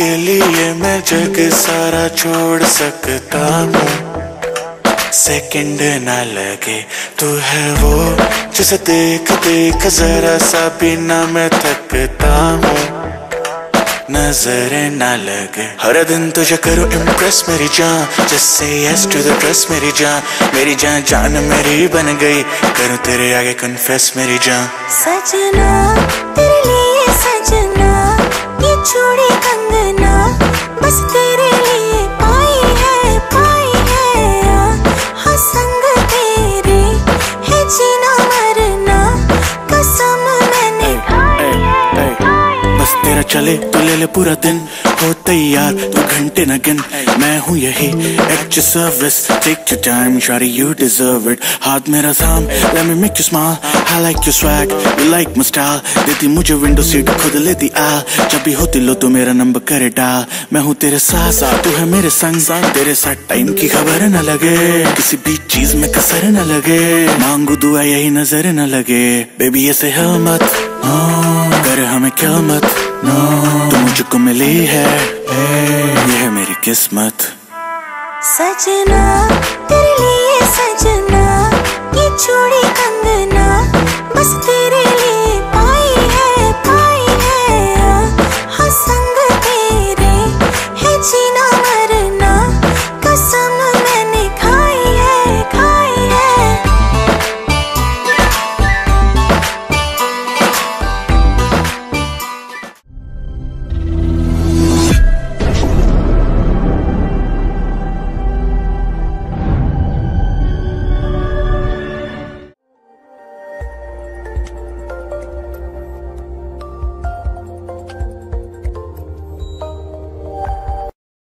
के लिए मैं जग सारा छोड़ सकता हूँ, सेकंड ना लगे तू है वो जिसे देख देख जरा सा भी ना मैं थकता हूँ, नजरें ना लगे हर दिन तुझे करूँ इम्प्रेस मेरी जान, just say yes to the dress मेरी जान जान मेरी बन गई, करूँ तेरे आगे कन्फेस मेरी जान। सजना तेरे लिए सजना, ये चूड़ी कंगना बस तेरे लिए पाई है हाँ संग तेरे है जीना मरना, कसम मैंने खाई है। बस तेरा चले तो ले ले पूरा दिन, हो तैयार तो घंटे न गिन, मैं हूँ यही at your service, take your time shawty you deserve it, हाथ मेरा थाम let me make you smile, I like your swag you like my style, देती मुझे विंडो सीट खुद लेती आ, जब भी होती लो तो मेरा नंबर करे डाल, मैं हूँ तेरे साथ तू है मेरे संग, तेरे साथ टाइम की खबर न लगे, किसी भी चीज में कसर न लगे, मांगू दुआ यही नजर न लगे, बेबी ऐसे है मत कर हमें क्या मत, तू मुझको मिली है ये है मेरी किस्मत। सजना